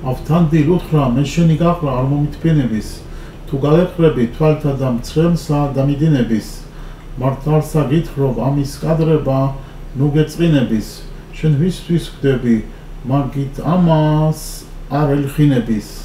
ავთანდილ უთხრა მე შენი გაყრა არ მომიტფინების თუ გალეყრები თვალთა და მცრემსა და მიდინების მართალსა გითხრობ ამის კადრება ნუ გეწყინების შენ ვისთვის ხდები მაგით ამას არ ელხინების